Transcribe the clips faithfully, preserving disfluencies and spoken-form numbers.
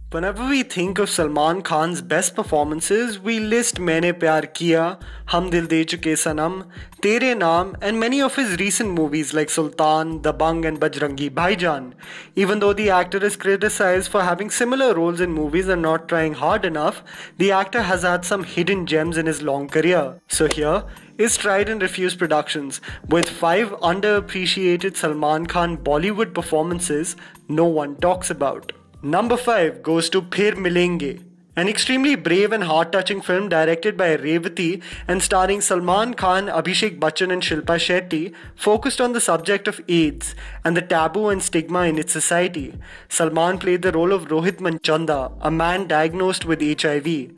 Whenever we think of Salman Khan's best performances, we list Maine Pyar Kiya, Hum Dil De Chuke Sanam, Tere Naam, and many of his recent movies like Sultan, Dabangg, and Bajrangi Bhaijaan. Even though the actor is criticized for having similar roles in movies and not trying hard enough, the actor has had some hidden gems in his long career. So here is Tried and Refused Productions with five underappreciated Salman Khan Bollywood performances no one talks about. Number five goes to Phir Milenge, an extremely brave and heart-touching film directed by Revati and starring Salman Khan, Abhishek Bachchan and Shilpa Shetty, focused on the subject of AIDS and the taboo and stigma in its society. Salman played the role of Rohit Manchanda, a man diagnosed with H I V.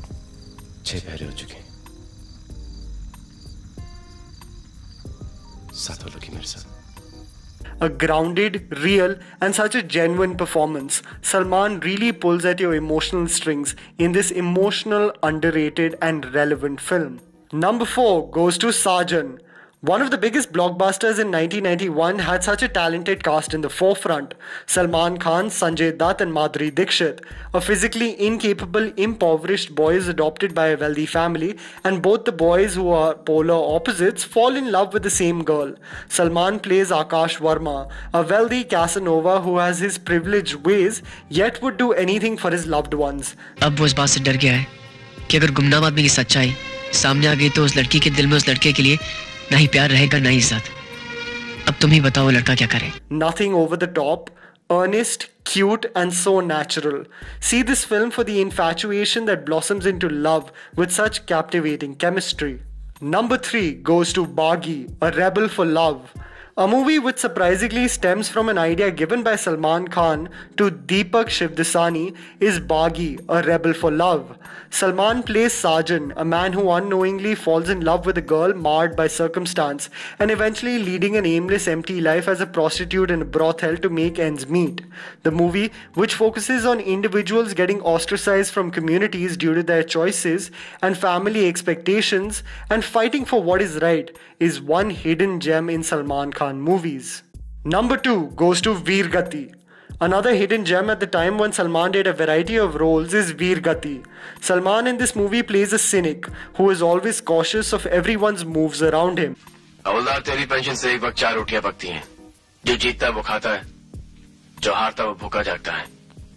A grounded, real, and such a genuine performance. Salman really pulls at your emotional strings in this emotional, underrated, and relevant film. Number four goes to Saajan. One of the biggest blockbusters in nineteen ninety-one had such a talented cast in the forefront. Salman Khan, Sanjay Dutt and Madhuri Dixit. A physically incapable, impoverished boy is adopted by a wealthy family, and both the boys, who are polar opposites, fall in love with the same girl. Salman plays Akash Verma, a wealthy Casanova who has his privileged ways, yet would do anything for his loved ones. अब वो इस बात से डर गया है कि अगर गुमनाम आदमी की सच्चाई सामने आ गई तो उस लड़की के दिल में उस लड़के के लिए ना ही प्यार रहेगा ना ही साथ. अब तुम ही बताओ लड़का क्या करे. Nothing over the top, earnest, cute and so natural. See this film for the infatuation that blossoms into love with such captivating chemistry. Number three goes to Baaghi, A Rebel for Love. A movie which surprisingly stems from an idea given by Salman Khan to Deepak Shivdasani is Baaghi, A Rebel for Love. Salman plays Saajan, a man who unknowingly falls in love with a girl marred by circumstance and eventually leading an aimless, empty life as a prostitute in a brothel to make ends meet. The movie, which focuses on individuals getting ostracized from communities due to their choices and family expectations and fighting for what is right, is one hidden gem in Salman Khan movies. Number two goes to Veer Gati. Another hidden gem at the time when Salman did a variety of roles is Veer Gati. Salman in this movie plays a cynic who is always cautious of everyone's moves around him. हवलदार तेरी pension से एक वक्त चार रोटियां पकती हैं. जो जीतता है वो खाता है, जो हारता है वो भूखा जागता है.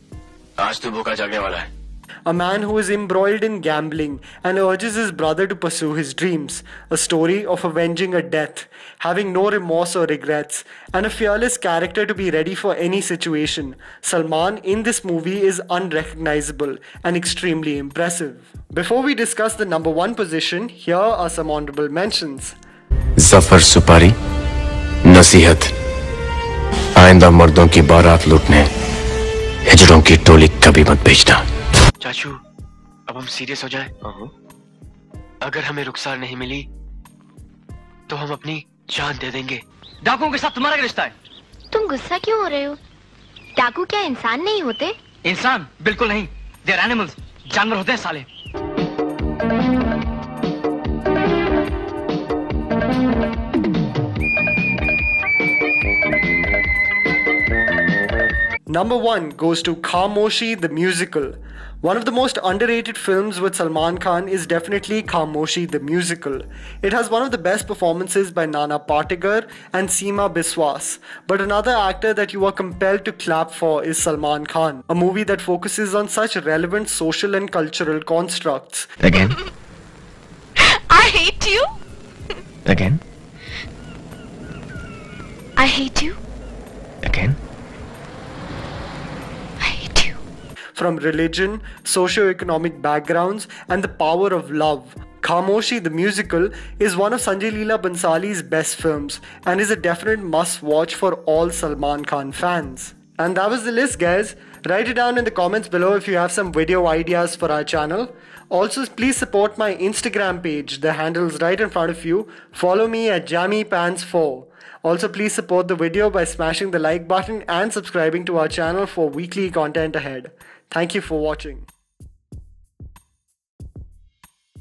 आज तू भूखा जागने वाला है. A man who is embroiled in gambling and urges his brother to pursue his dreams. A story of avenging a death, having no remorse or regrets, and a fearless character to be ready for any situation. Salman in this movie is unrecognizable and extremely impressive. Before we discuss the number one position, here are some honorable mentions. Zafar Supari, नसीहत, आइंदा मर्दों की बारात लूटने हिजड़ों की टोली कभी मत भेजना. चाचू, अब हम सीरियस हो जाए. अगर हमें रुखसार नहीं मिली तो हम अपनी जान दे देंगे. डाकुओं के साथ तुम्हारा क्या रिश्ता है? तुम गुस्सा क्यों हो रहे हो? डाकू क्या इंसान नहीं होते? इंसान बिल्कुल नहीं. They are animals. जानवर होते हैं साले. Number one goes to Khamoshi the Musical. One of the most underrated films with Salman Khan is definitely Khamoshi the Musical. It has one of the best performances by Nana Patekar and Seema Biswas. But another actor that you are compelled to clap for is Salman Khan. A movie that focuses on such relevant social and cultural constructs. Again? I hate you. Again? I hate you. Again? From religion, socio-economic backgrounds, and the power of love. Khamoshi the Musical is one of Sanjay Leela Bansali's best films and is a definite must-watch for all Salman Khan fans. And that was the list, guys. Write it down in the comments below if you have some video ideas for our channel. Also, please support my Instagram page. The handle is right in front of you. Follow me at Jammy Pants four. Also, please support the video by smashing the like button and subscribing to our channel for weekly content ahead. Thank you for watching.